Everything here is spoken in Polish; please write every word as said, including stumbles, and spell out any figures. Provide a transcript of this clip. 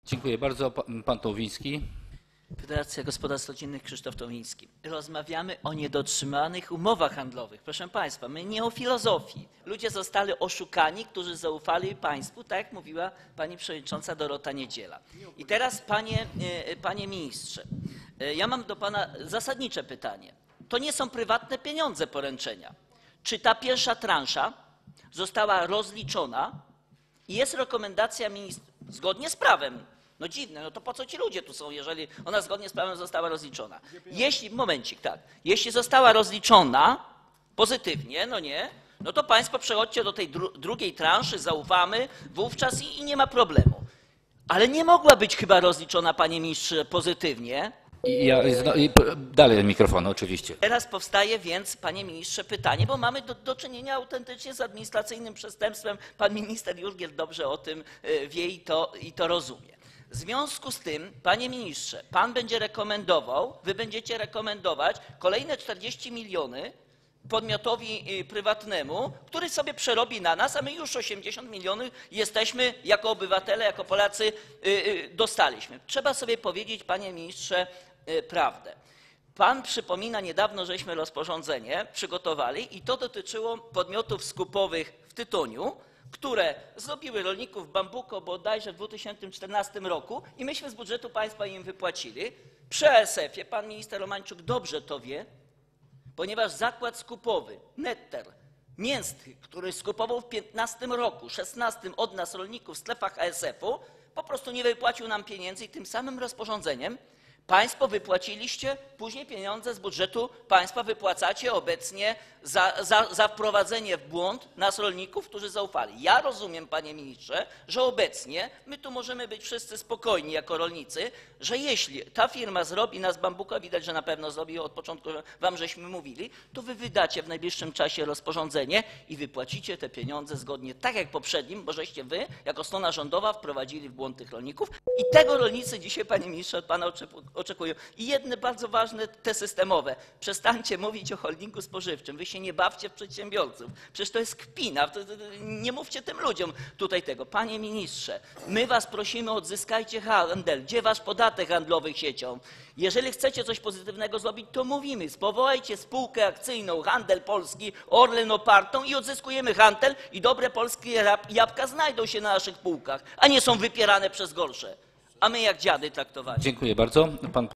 Dziękuję bardzo. Pan, pan Towiński. Federacja Gospodarstw Rodzinnych, Krzysztof Towiński. Rozmawiamy o niedotrzymanych umowach handlowych. Proszę Państwa, my nie o filozofii. Ludzie zostali oszukani, którzy zaufali Państwu, tak jak mówiła Pani Przewodnicząca Dorota Niedziela. I teraz, Panie, panie Ministrze, ja mam do Pana zasadnicze pytanie. To nie są prywatne pieniądze poręczenia. Czy ta pierwsza transza została rozliczona i jest rekomendacja ministra, zgodnie z prawem? No dziwne, no to po co ci ludzie tu są, jeżeli ona zgodnie z prawem została rozliczona? Jeśli, momencik, tak, jeśli została rozliczona pozytywnie, no nie, no to Państwo przechodźcie do tej dru drugiej transzy, zaufamy wówczas i, i nie ma problemu. Ale nie mogła być chyba rozliczona, Panie Ministrze, pozytywnie. I ja, i dalej mikrofon, oczywiście. Teraz powstaje więc, Panie Ministrze, pytanie, bo mamy do, do czynienia autentycznie z administracyjnym przestępstwem. Pan minister Jurgiel dobrze o tym wie i to, i to rozumie. W związku z tym, Panie Ministrze, Pan będzie rekomendował, Wy będziecie rekomendować kolejne czterdzieści milionów podmiotowi prywatnemu, który sobie przerobi na nas, a my już osiemdziesiąt milionów jesteśmy jako obywatele, jako Polacy dostaliśmy. Trzeba sobie powiedzieć, Panie Ministrze, prawdę. Pan przypomina, niedawno żeśmy rozporządzenie przygotowali i to dotyczyło podmiotów skupowych w tytoniu, które zrobiły rolników bambuko bodajże w dwa tysiące czternastym roku i myśmy z budżetu państwa im wypłacili. Przy A S F-ie, pan minister Romańczuk dobrze to wie, ponieważ zakład skupowy Netter Mięsny, który skupował w piętnastym roku, szesnastym od nas rolników w strefach A S F-u, po prostu nie wypłacił nam pieniędzy i tym samym rozporządzeniem Państwo wypłaciliście, później pieniądze z budżetu państwa wypłacacie obecnie za, za, za wprowadzenie w błąd nas rolników, którzy zaufali. Ja rozumiem, Panie Ministrze, że obecnie my tu możemy być wszyscy spokojni jako rolnicy, że jeśli ta firma zrobi nas bambuka, widać, że na pewno zrobi, od początku wam żeśmy mówili, to wy wydacie w najbliższym czasie rozporządzenie i wypłacicie te pieniądze zgodnie tak jak poprzednim, bo żeście wy jako strona rządowa wprowadzili w błąd tych rolników i tego rolnicy dzisiaj, Panie Ministrze, od Pana oczekują. I jedne bardzo ważne, te systemowe. Przestańcie mówić o holdingu spożywczym. Wy się nie bawcie w przedsiębiorców. Przecież to jest kpina. Nie mówcie tym ludziom tutaj tego. Panie Ministrze, my Was prosimy, odzyskajcie handel. Gdzie Wasz podatek handlowy siecią? Jeżeli chcecie coś pozytywnego zrobić, to mówimy. Powołajcie spółkę akcyjną, Handel Polski, Orlen opartą i odzyskujemy handel i dobre polskie jabłka znajdą się na naszych półkach, a nie są wypierane przez gorsze. A my jak dziady traktowani. Dziękuję bardzo. Pan